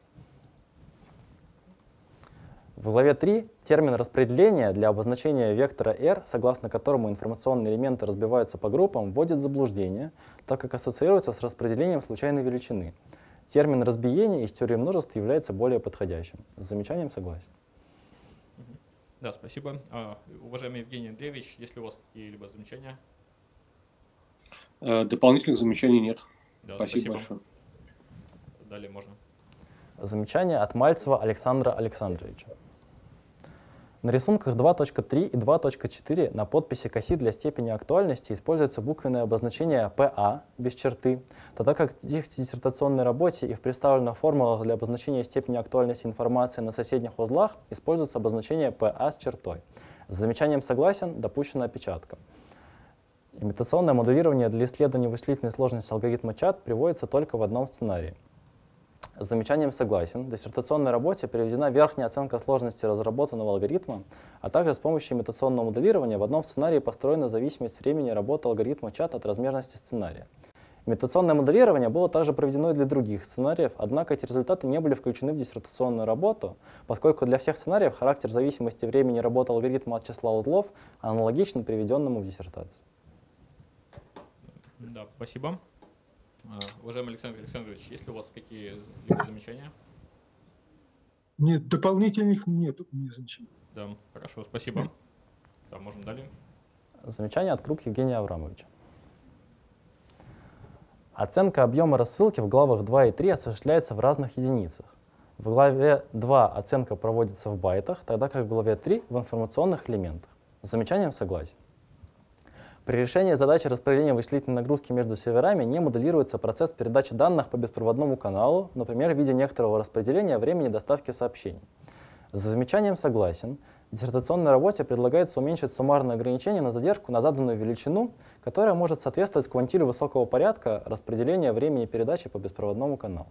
В главе три термин распределения для обозначения вектора R, согласно которому информационные элементы разбиваются по группам, вводит в заблуждение, так как ассоциируется с распределением случайной величины. Термин разбиения из теории множеств является более подходящим. С замечанием согласен. Да, спасибо. А, уважаемый Евгений Андреевич, есть ли у вас какие-либо замечания? Дополнительных замечаний нет. Да, спасибо, спасибо большое. Далее можно. Замечание от Мальцева Александра Александровича. На рисунках два точка три и два точка четыре на подписи к оси для степени актуальности используется буквенное обозначение пи эй без черты, тогда как в их диссертационной работе и в представленных формулах для обозначения степени актуальности информации на соседних узлах используется обозначение пи эй с чертой. С замечанием согласен, допущена опечатка. Имитационное моделирование для исследования вычислительной сложности алгоритма чат приводится только в одном сценарии. С замечанием согласен. В диссертационной работе приведена верхняя оценка сложности разработанного алгоритма, а также с помощью имитационного моделирования в одном сценарии построена зависимость времени работы алгоритма чат от размерности сценария. Имитационное моделирование было также проведено и для других сценариев, однако эти результаты не были включены в диссертационную работу, поскольку для всех сценариев характер зависимости времени работы алгоритма от числа узлов аналогичен приведенному в диссертации. Да, спасибо. Уважаемый Александр Александрович, есть ли у вас какие-либо замечания? Нет, дополнительных нет у меня замечаний. Да, хорошо, спасибо. Да, можем далее. Замечание от Круг Евгения Аврамовича. Оценка объема рассылки в главах два и три осуществляется в разных единицах. В главе два оценка проводится в байтах, тогда как в главе три в информационных элементах. С замечанием согласен. При решении задачи распределения вычислительной нагрузки между серверами не моделируется процесс передачи данных по беспроводному каналу, например, в виде некоторого распределения времени доставки сообщений. С замечанием согласен. В диссертационной работе предлагается уменьшить суммарное ограничение на задержку на заданную величину, которая может соответствовать квантилю высокого порядка распределения времени передачи по беспроводному каналу.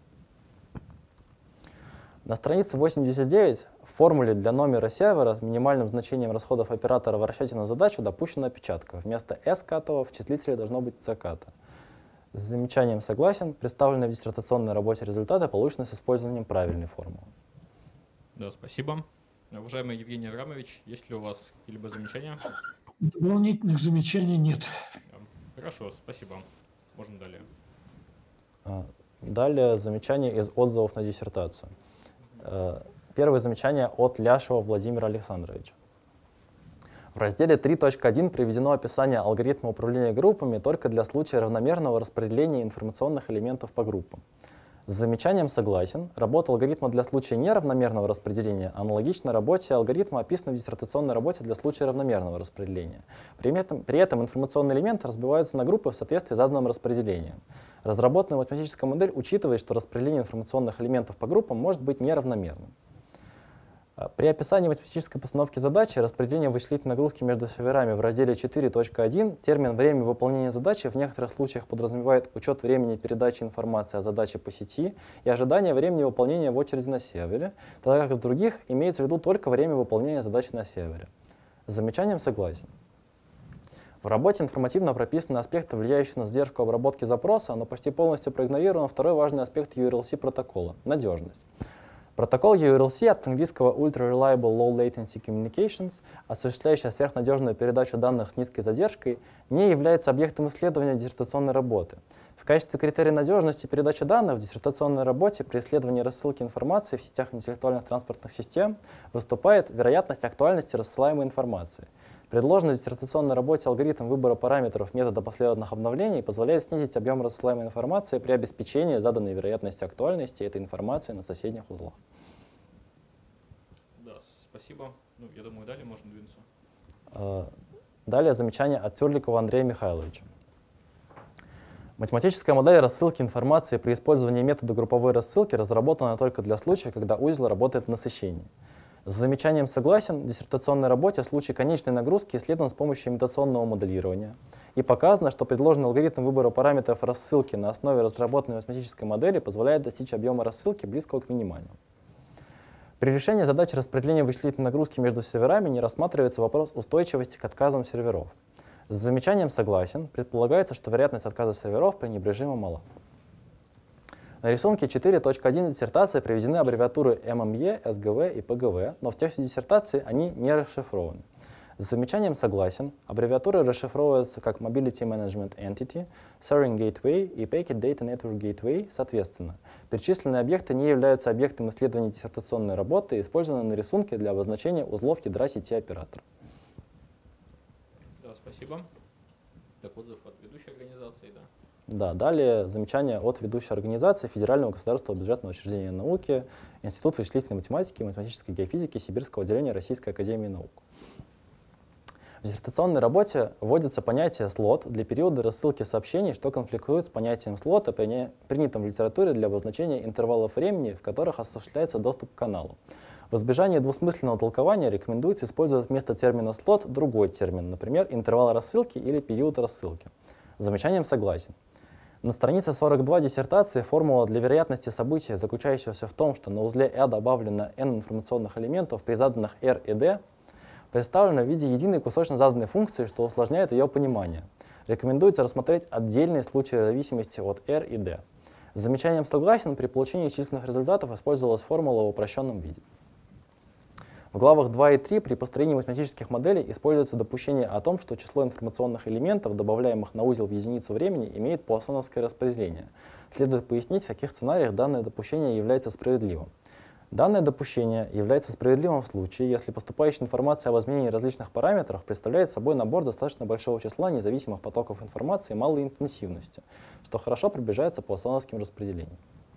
На странице восемьдесят девять в формуле для номера сервера с минимальным значением расходов оператора вращательную задачу допущена опечатка. Вместо S катова в числителе должно быть C ката. С замечанием согласен. Представленные в диссертационной работе результаты получены с использованием правильной формулы. Да, спасибо. Уважаемый Евгений Аврамович, есть ли у вас какие-либо замечания? Дополнительных замечаний нет. Хорошо, спасибо. Можно далее. Далее замечания из отзывов на диссертацию. Первое замечание от Ляшева Владимира Александровича. В разделе три точка один приведено описание алгоритма управления группами только для случая равномерного распределения информационных элементов по группам. С замечанием согласен. Работа алгоритма для случая неравномерного распределения аналогична работе алгоритма, описанной в диссертационной работе для случая равномерного распределения. При этом, при этом информационные элементы разбиваются на группы в соответствии с заданным распределением. Разработанная математическая модель учитывает, что распределение информационных элементов по группам может быть неравномерным. При описании математической постановки задачи распределение вычислительной нагрузки между серверами в разделе четыре точка один термин «время выполнения задачи» в некоторых случаях подразумевает учет времени передачи информации о задаче по сети и ожидание времени выполнения в очереди на сервере, тогда как в других имеется в виду только время выполнения задачи на сервере. С замечанием согласен. В работе информативно прописаны аспекты, влияющие на задержку обработки запроса, но почти полностью проигнорирован второй важный аспект ю ар эл си протокола — надежность. Протокол ю ар эл си от английского Ultra Reliable Low Latency Communications, осуществляющий сверхнадежную передачу данных с низкой задержкой, не является объектом исследования диссертационной работы. В качестве критерия надежности передачи данных в диссертационной работе при исследовании рассылки информации в сетях интеллектуальных транспортных систем выступает вероятность актуальности рассылаемой информации. Предложенный в диссертационной работе алгоритм выбора параметров метода последовательных обновлений позволяет снизить объем рассылаемой информации при обеспечении заданной вероятности актуальности этой информации на соседних узлах. Да, спасибо. Ну, я думаю, далее можно двинуться. Далее замечание от Тюрликова Андрея Михайловича. Математическая модель рассылки информации при использовании метода групповой рассылки разработана только для случая, когда узел работает в насыщении. С замечанием согласен. В диссертационной работе случай конечной нагрузки исследован с помощью имитационного моделирования. И показано, что предложенный алгоритм выбора параметров рассылки на основе разработанной математической модели позволяет достичь объема рассылки близкого к минимальному. При решении задачи распределения вычислительной нагрузки между серверами не рассматривается вопрос устойчивости к отказам серверов. С замечанием согласен. Предполагается, что вероятность отказа серверов пренебрежимо мала. На рисунке четыре точка один диссертации приведены аббревиатуры эм эм е, эс гэ вэ и пэ гэ вэ, но в тексте диссертации они не расшифрованы. С замечанием согласен. Аббревиатуры расшифровываются как Mobility Management Entity, Sharing Gateway и Packet Data Network Gateway, соответственно. Перечисленные объекты не являются объектом исследования диссертационной работы и использованы на рисунке для обозначения узлов ядра сети оператора. Да, спасибо. Так, отзыв от ведущей организации, да. Да, далее замечание от ведущей организации Федерального государственного бюджетного учреждения науки, Институт вычислительной математики и математической геофизики Сибирского отделения Российской академии наук. В диссертационной работе вводится понятие «слот» для периода рассылки сообщений, что конфликтует с понятием слота, принятым в литературе для обозначения интервалов времени, в которых осуществляется доступ к каналу. В избежание двусмысленного толкования рекомендуется использовать вместо термина «слот» другой термин, например, интервал рассылки или период рассылки. С замечанием согласен. На странице сорок два диссертации формула для вероятности события, заключающегося в том, что на узле R добавлено n информационных элементов при заданных R и D, представлена в виде единой кусочно заданной функции, что усложняет ее понимание. Рекомендуется рассмотреть отдельные случаи зависимости от R и D. С замечанием согласен, при получении численных результатов использовалась формула в упрощенном виде. В главах два и три при построении математических моделей используется допущение о том, что число информационных элементов, добавляемых на узел в единицу времени, имеет послановское распределение. Следует пояснить, в каких сценариях данное допущение является справедливым. Данное допущение является справедливым в случае, если поступающая информация об изменении различных параметров представляет собой набор достаточно большого числа независимых потоков информации малой интенсивности, что хорошо приближается по послановским распределениям.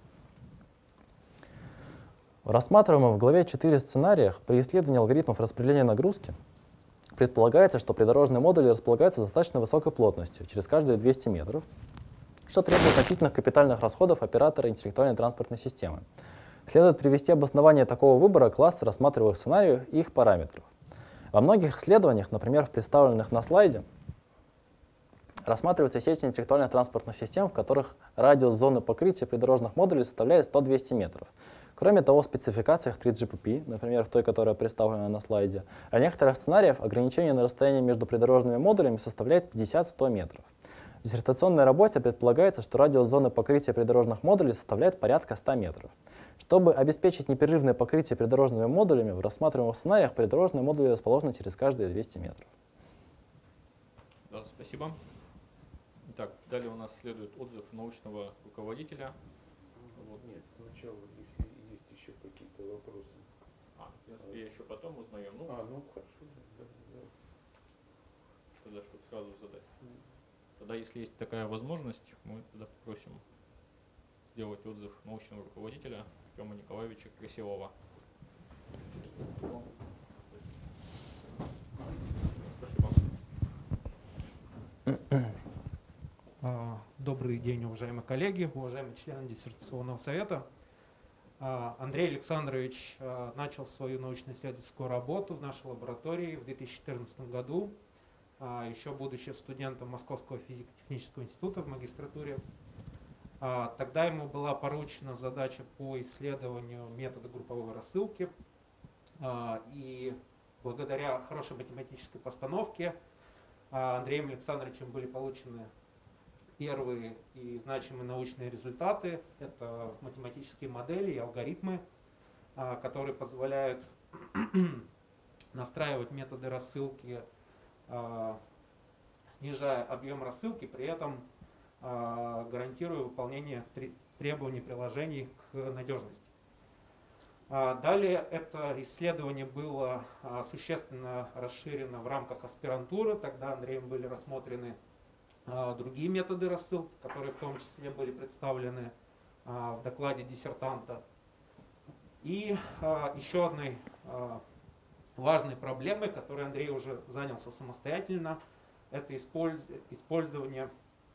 В рассматриваемых в главе четыре сценариях при исследовании алгоритмов распределения нагрузки предполагается, что придорожные модули располагаются с достаточно высокой плотностью, через каждые двести метров, что требует значительных капитальных расходов оператора интеллектуальной транспортной системы. Следует привести обоснование такого выбора класса рассматриваемых сценариев и их параметров. Во многих исследованиях, например, в представленных на слайде, рассматриваются сети интеллектуальных транспортных систем, в которых радиус зоны покрытия придорожных модулей составляет сто-двести метров. Кроме того, в спецификациях три джи пи пи, например, в той, которая представлена на слайде, о некоторых сценариях ограничение на расстояние между придорожными модулями составляет пятьдесят-сто метров. В диссертационной работе предполагается, что радиус зоны покрытия придорожных модулей составляет порядка ста метров. Чтобы обеспечить непрерывное покрытие придорожными модулями, в рассматриваемых сценариях придорожные модули расположены через каждые двести метров. Да, спасибо. Итак, далее у нас следует отзыв научного руководителя. Вот. Нет, сначала, если есть еще какие-то вопросы. А, я, я еще потом узнаю. Ну, а, ну хорошо. Да, да. Тогда, чтобы сразу задать. Тогда, если есть такая возможность, мы тогда попросим сделать отзыв научного руководителя Артема Николаевича Красилова. Спасибо. Добрый день, уважаемые коллеги, уважаемые члены диссертационного совета. Андрей Александрович начал свою научно-исследовательскую работу в нашей лаборатории в две тысячи четырнадцатом году, еще будучи студентом Московского физико-технического института в магистратуре. Тогда ему была поручена задача по исследованию метода групповой рассылки, и благодаря хорошей математической постановке Андреем Александровичем были получены первые и значимые научные результаты. Это математические модели и алгоритмы, которые позволяют настраивать методы рассылки, снижая объем рассылки, при этом гарантируя выполнение требований приложений к надежности. Далее это исследование было существенно расширено в рамках аспирантуры. Тогда Андреем были рассмотрены другие методы рассылки, которые в том числе были представлены в докладе диссертанта. И еще одной важной проблемой, которой Андрей уже занялся самостоятельно, это использование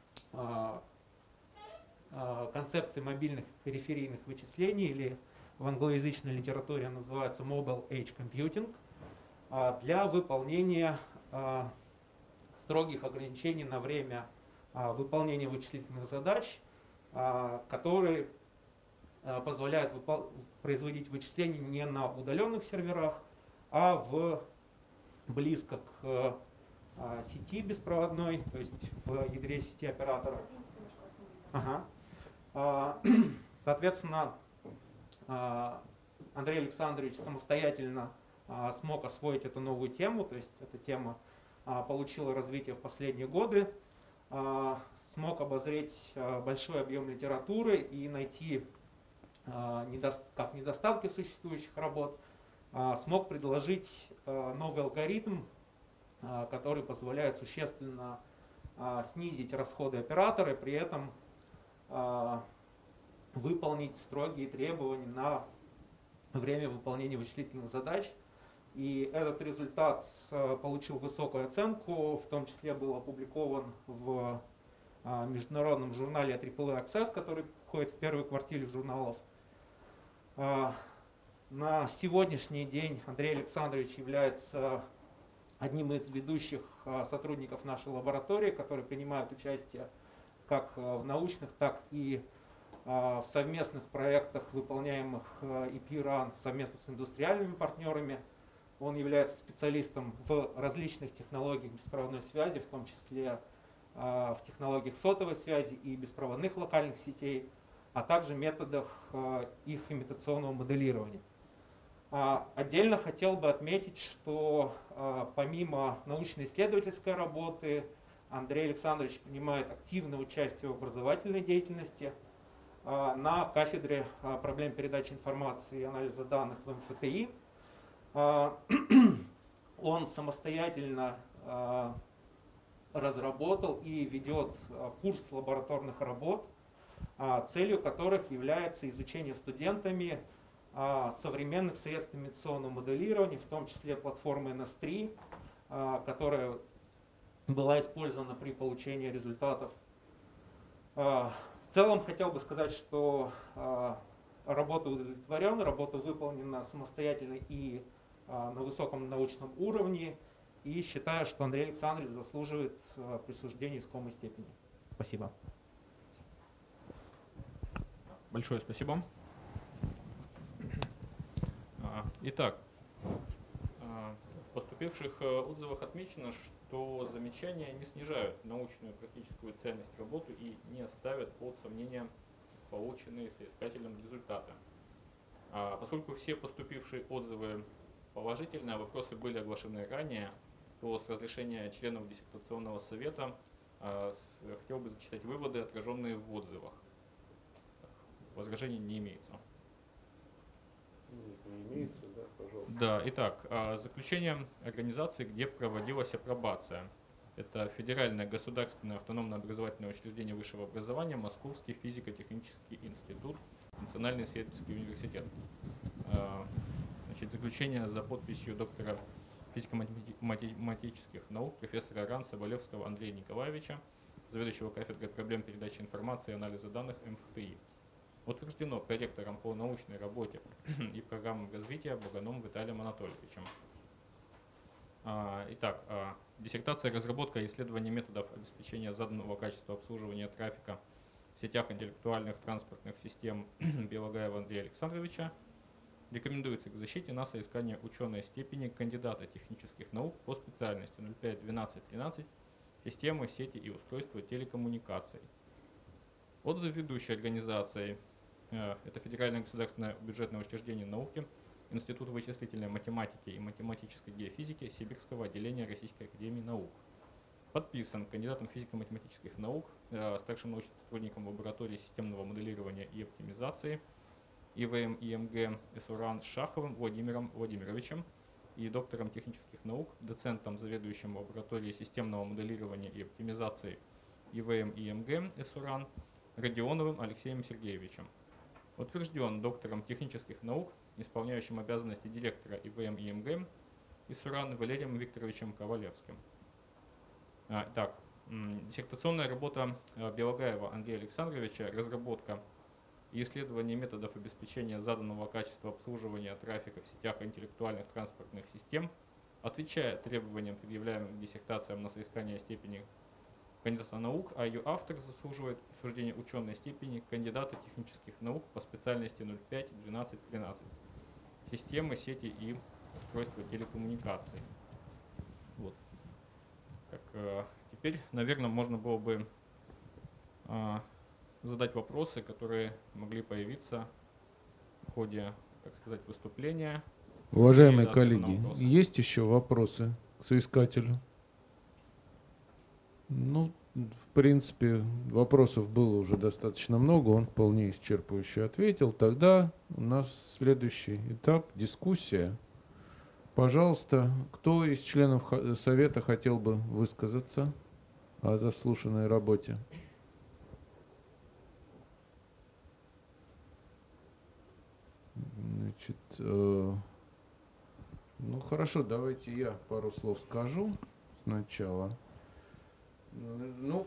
концепции мобильных периферийных вычислений, или в англоязычной литературе называется Mobile Edge Computing, для выполнения строгих ограничений на время а, выполнения вычислительных задач, а, которые а, позволяют производить вычисления не на удаленных серверах, а в, близко к а, сети беспроводной, то есть в ядре сети оператора. Ага. А, соответственно, а, Андрей Александрович самостоятельно а, смог освоить эту новую тему, то есть эта тема получила развитие в последние годы, смог обозреть большой объем литературы и найти как недостатки существующих работ, смог предложить новый алгоритм, который позволяет существенно снизить расходы оператора и при этом выполнить строгие требования на время выполнения вычислительных задач. И этот результат получил высокую оценку, в том числе был опубликован в международном журнале трипл эй Access, который входит в первую квартиру журналов. На сегодняшний день Андрей Александрович является одним из ведущих сотрудников нашей лаборатории, которые принимают участие как в научных, так и в совместных проектах, выполняемых и пи ран совместно с индустриальными партнерами. Он является специалистом в различных технологиях беспроводной связи, в том числе в технологиях сотовой связи и беспроводных локальных сетей, а также методах их имитационного моделирования. Отдельно хотел бы отметить, что помимо научно-исследовательской работы Андрей Александрович принимает активное участие в образовательной деятельности на кафедре проблем передачи информации и анализа данных в эм эф тэ и. Он самостоятельно разработал и ведет курс лабораторных работ, целью которых является изучение студентами современных средств имитационного моделирования, в том числе платформы эн эс три, которая была использована при получении результатов. В целом хотел бы сказать, что работа удовлетворена, работа выполнена самостоятельно и на высоком научном уровне, и считаю, что Андрей Александрович заслуживает присуждения искомой степени. Спасибо. Большое спасибо. Итак, в поступивших отзывах отмечено, что замечания не снижают научную и практическую ценность работы и не ставят под сомнение полученные соискателем результаты. Поскольку все поступившие отзывы положительные, а вопросы были оглашены ранее, то с разрешения членов диссертационного совета хотел бы зачитать выводы, отраженные в отзывах. Возражений не имеется. Не имеется, да, пожалуйста. Да, итак, заключение организации, где проводилась апробация. Это Федеральное государственное автономное образовательное учреждение высшего образования, Московский физико-технический институт, Национальный исследовательский университет. Значит, заключение за подписью доктора физико-математических наук, профессора РАН Соболевского Андрея Николаевича, заведующего кафедрой проблем передачи информации и анализа данных эм эф тэ и. Утверждено проректором по научной работе и программам развития Бугановым Виталием Анатольевичем. Итак, диссертация «Разработка и исследование методов обеспечения заданного качества обслуживания трафика в сетях интеллектуальных транспортных систем» Белогаева Андрея Александровича рекомендуется к защите на соискание ученой степени кандидата технических наук по специальности ноль пять двенадцать тринадцать «Системы, сети и устройства телекоммуникаций». Отзыв ведущей организации – это Федеральное государственное бюджетное учреждение науки, Институт вычислительной математики и математической геофизики Сибирского отделения Российской академии наук. Подписан кандидатом физико-математических наук, старшим научным сотрудником лаборатории системного моделирования и оптимизации И В М И М Г СУРАН Шаховым Владимиром Владимировичем и доктором технических наук, доцентом, заведующим лабораторией системного моделирования и оптимизации И В М И М Г СУРАН Родионовым Алексеем Сергеевичем. Утвержден доктором технических наук, исполняющим обязанности директора И В М И М Г ИСУРАН Валерием Викторовичем Ковалевским. А, так, диссертационная работа Белогаева Андрея Александровича «Разработка и исследование методов обеспечения заданного качества обслуживания трафика в сетях интеллектуальных транспортных систем» отвечает требованиям, предъявляемым диссертациям на соискание степени кандидата наук, а ее автор заслуживает присуждения ученой степени кандидата технических наук по специальности ноль пять двенадцать тринадцать «Системы, сети и устройства телекоммуникаций». Вот. Так, э, теперь, наверное, можно было бы э, задать вопросы, которые могли появиться в ходе, так сказать, выступления. Уважаемые коллеги, есть еще вопросы к соискателю? Ну, в принципе, вопросов было уже достаточно много, он вполне исчерпывающе ответил. Тогда у нас следующий этап – дискуссия. Пожалуйста, кто из членов совета хотел бы высказаться о заслушанной работе? Значит, э, ну хорошо, давайте я пару слов скажу сначала. Ну,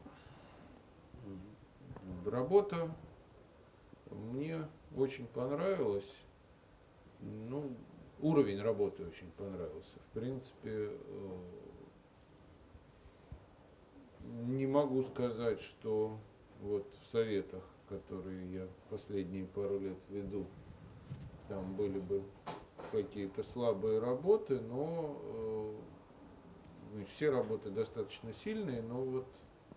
работа мне очень понравилась. Ну, уровень работы очень понравился. В принципе, не могу сказать, что вот в советах, которые я последние пару лет веду, там были бы какие-то слабые работы, но э, значит, все работы достаточно сильные, но вот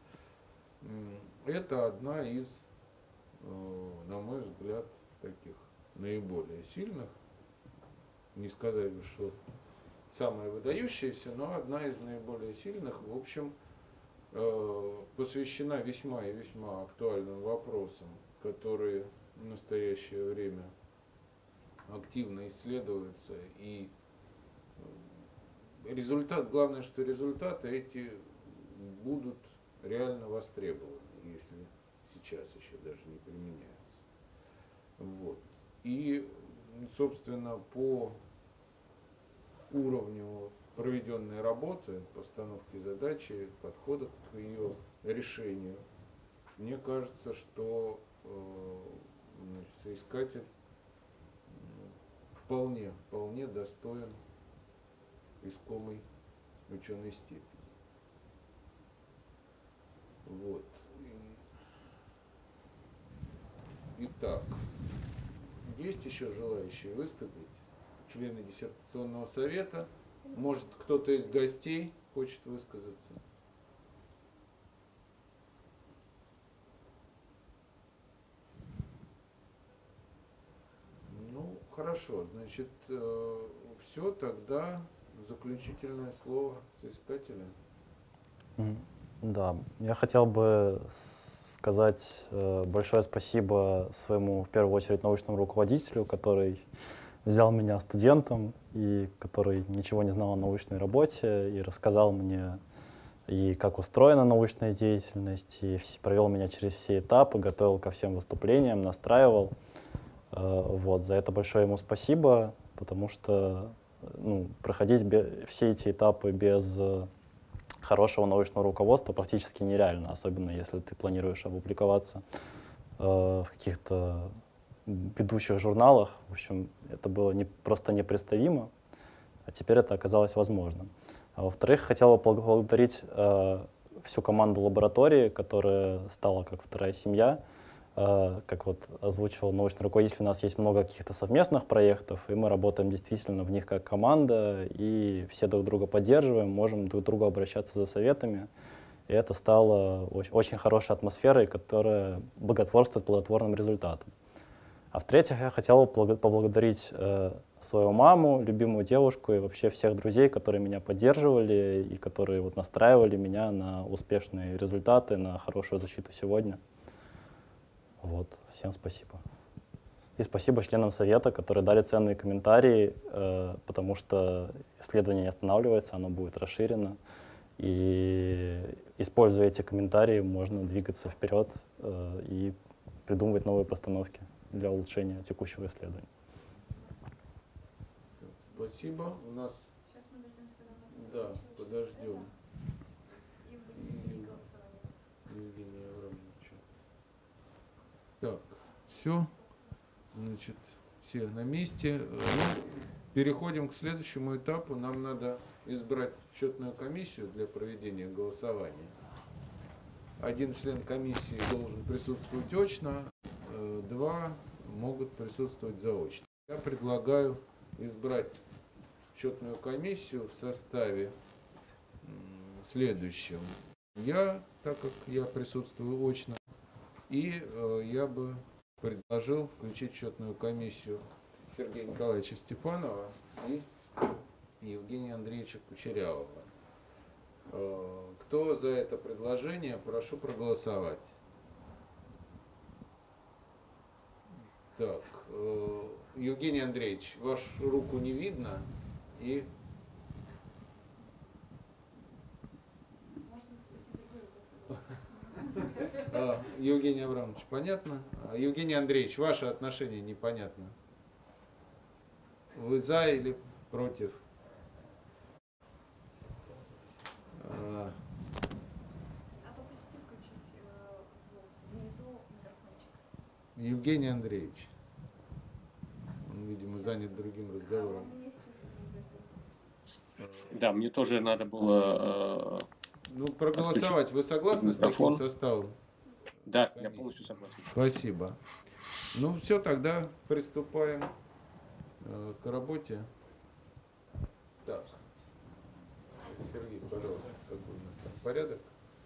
э, это одна из, э, на мой взгляд, таких наиболее сильных, не сказать бы, что самая выдающаяся, но одна из наиболее сильных, в общем, э, посвящена весьма и весьма актуальным вопросам, которые в настоящее время активно исследуются, и результат, главное, что результаты эти будут реально востребованы, если сейчас еще даже не применяются. Вот. И, собственно, по уровню проведенной работы, постановки задачи, подхода к ее решению, мне кажется, что э, значит, соискатель вполне, вполне достоин искомой ученой степени. Вот. Итак, есть еще желающие выступить? Члены диссертационного совета? Может, кто-то из гостей хочет высказаться? Ну, хорошо. Значит, все, тогда заключительное слово соискателя. Да, я хотел бы сказать большое спасибо своему, в первую очередь, научному руководителю, который взял меня студентом и который ничего не знал о научной работе и рассказал мне, и как устроена научная деятельность, и провел меня через все этапы, готовил ко всем выступлениям, настраивал. Вот, за это большое ему спасибо, потому что ну, проходить все эти этапы без хорошего научного руководства практически нереально, особенно если ты планируешь опубликоваться в каких-то ведущих журналах. В общем, это было не, просто непредставимо, а теперь это оказалось возможным. А во-вторых, хотел бы поблагодарить э, всю команду лаборатории, которая стала как вторая семья. Э, как вот озвучивал научный руководитель, у нас есть много каких-то совместных проектов, и мы работаем действительно в них как команда, и все друг друга поддерживаем, можем друг к другу обращаться за советами. И это стало очень, очень хорошей атмосферой, которая благотворствует плодотворным результатам. А в-третьих, я хотел бы поблагодарить э, свою маму, любимую девушку и вообще всех друзей, которые меня поддерживали и которые вот, настраивали меня на успешные результаты, на хорошую защиту сегодня. Вот. Всем спасибо. И спасибо членам совета, которые дали ценные комментарии, э, потому что исследование не останавливается, оно будет расширено. И используя эти комментарии, можно двигаться вперед э, и придумывать новые постановки для улучшения текущего исследования. Спасибо. У нас... Сейчас мы дождемся, когда у нас... Да, подождем. И будет голосование. Евгения Аврамовича. Так, все. Значит, все на месте. Ну, переходим к следующему этапу. Нам надо избрать счетную комиссию для проведения голосования. Один член комиссии должен присутствовать очно, два могут присутствовать заочно. Я предлагаю избрать счетную комиссию в составе следующем. Я, так как я присутствую очно, и э, я бы предложил включить в счетную комиссию Сергея Николаевича Степанова и Евгения Андреевича Кучерявого. Э, кто за это предложение, прошу проголосовать. Так, э, Евгений Андреевич, вашу руку не видно, и... А, Евгений Абрамович, понятно? А, Евгений Андреевич, ваше отношение непонятно. Вы за или против? А, А попросите включить э, звук внизу микрофончик. Евгений Андреевич. Он, видимо, Сейчас. занят другим А, разговором. он мне сейчас это не Да, мне тоже надо было... Ну, проголосовать вы согласны с таким Микрофон. составом? Да, я комиссии? полностью согласен. Спасибо. Ну все, тогда приступаем э, к работе. Так. Сергей, пожалуйста, какой у нас там порядок?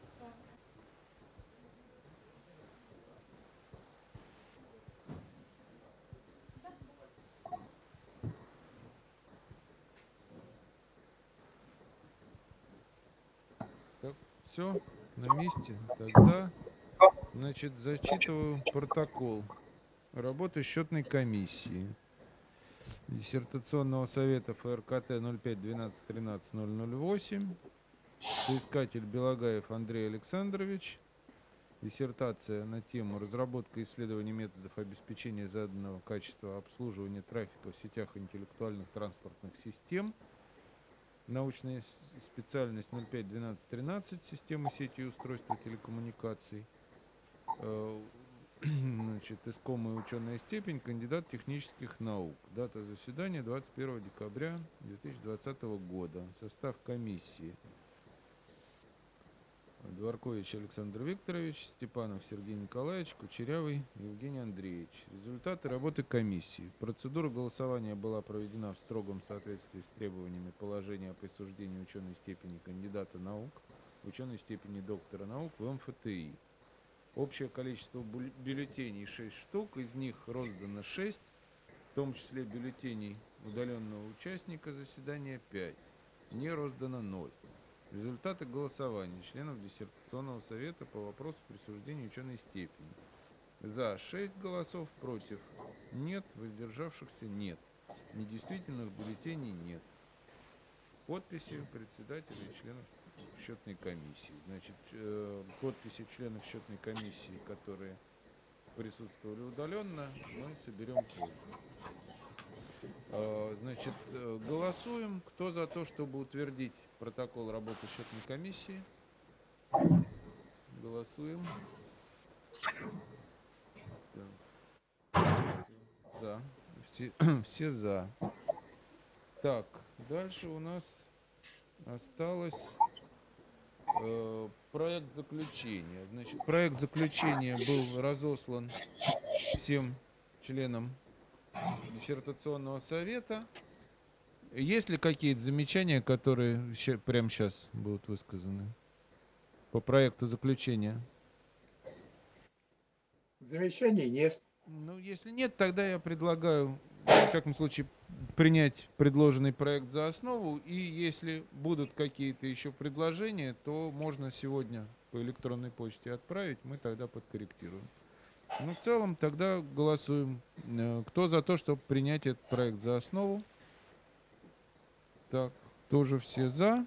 Так, все на месте. Тогда, значит, зачитываю протокол работы счетной комиссии диссертационного совета эф эр ка тэ ноль пять двенадцать тринадцать ноль ноль восемь. Соискатель Белогаев Андрей Александрович. Диссертация на тему «Разработка и исследование методов обеспечения заданного качества обслуживания трафика в сетях интеллектуальных транспортных систем». Научная с- специальность ноль пять двенадцать тринадцать «Системы сети и устройства телекоммуникаций». Э, Значит, искомая ученая степень, кандидат технических наук. Дата заседания двадцать первого декабря две тысячи двадцатого года. Состав комиссии: Дворкович Александр Викторович, Степанов Сергей Николаевич, Кучерявый Евгений Андреевич. Результаты работы комиссии. Процедура голосования была проведена в строгом соответствии с требованиями положения о присуждении ученой степени кандидата наук, ученой степени доктора наук в эм эф тэ и. Общее количество бюль- бюллетеней шесть штук, из них роздано шесть, в том числе бюллетеней удаленного участника заседания пять. Не роздано ноль. Результаты голосования членов диссертационного совета по вопросу присуждения ученой степени. За шесть голосов, против нет, воздержавшихся нет. Недействительных бюллетеней нет. Подписи председателя и членов счетной комиссии. Значит, э, подписи членов счетной комиссии, которые присутствовали удаленно, мы соберем позже. Э, Значит, э, голосуем. Кто за то, чтобы утвердить протокол работы счетной комиссии? Голосуем. Так. За. Все, все за. Так, дальше у нас осталось э, проект заключения. Значит, проект заключения был разослан всем членам диссертационного совета. Есть ли какие-то замечания, которые ща- прямо сейчас будут высказаны по проекту заключения? Замечаний нет. Ну, если нет, тогда я предлагаю, во всяком случае, принять предложенный проект за основу. И если будут какие-то еще предложения, то можно сегодня по электронной почте отправить, мы тогда подкорректируем. Ну, в целом, тогда голосуем. Э, Кто за то, чтобы принять этот проект за основу? Так, тоже все за.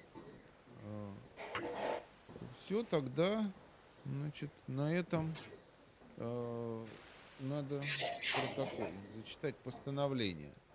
Все, тогда, значит, на этом э, надо протокол зачитать постановление.